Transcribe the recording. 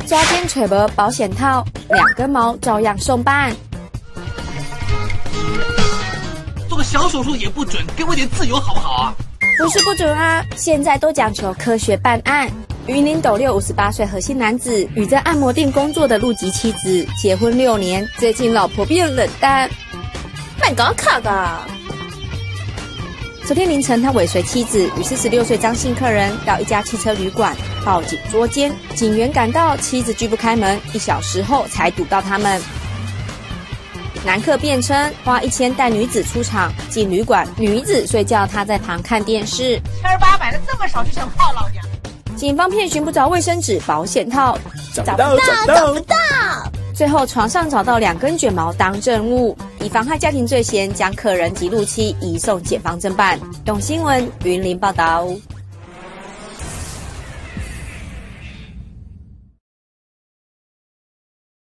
抓奸揣无保险套，2根毛照样送办。 做个小手术也不准，给我点自由好不好啊？ 不是不准啊，现在都讲求科学办案。云林斗六58岁核心男子与在按摩店工作的陆籍妻子结婚6年，最近老婆变冷淡，蛮搞卡的。昨天凌晨，他尾随妻子与46岁张姓客人到一家汽车旅馆报警捉奸，警员赶到，妻子拒不开门，1小时后才堵到他们。男客辩称花1000带女子出场，进旅馆，女子睡觉，他在旁看电视。 千8买了这么少就想泡老娘？ 警方遍寻不着卫生纸、保险套， 找不到。 最后床上找到2根卷毛当证物，以妨害家庭罪嫌，将客人及陆妻移送检方侦办。用新闻云林报道。